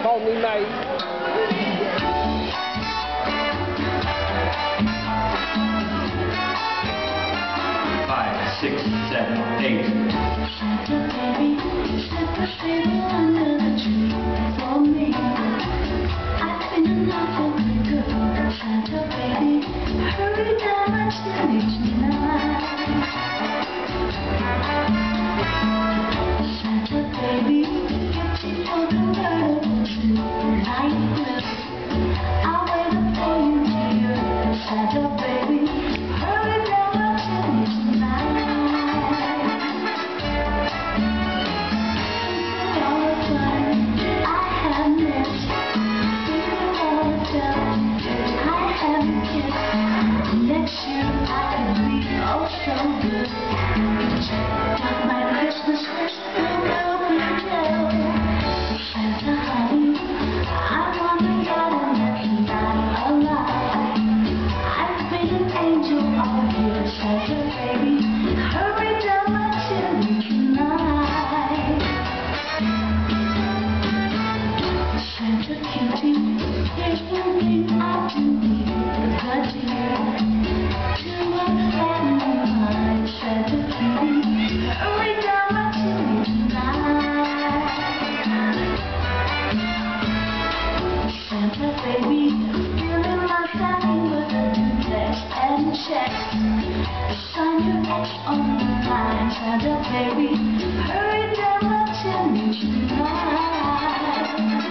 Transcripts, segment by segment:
valt niet mee. Five, 6, 7, 8. Next year I can be oh so good. Got my Christmas wish will be filled. Santa honey, I wanna get a night alive. I've been an angel all year, Santa baby. Hurry down my chimney tonight. Santa cutie, there's one thing I do need, but dear. Baby, filling my stocking with a duplex and checks. Sign your X on the line, Santa baby. Hurry down my chimney tonight.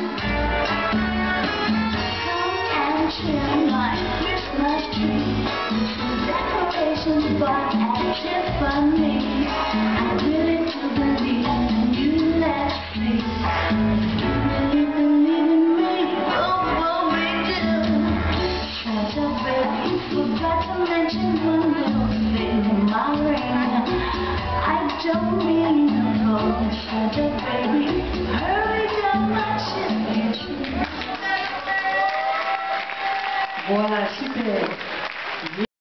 Come and trim my Christmas tree. Decorations bought at Tiffany. I really do believe in you, let's see. One little thing in my ring. I don't really know, Santa baby. Hurry down my chimney. Voilà, super.